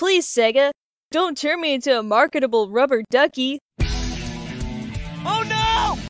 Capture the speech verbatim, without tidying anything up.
Please, Sega, don't turn me into a marketable rubber ducky. Oh no!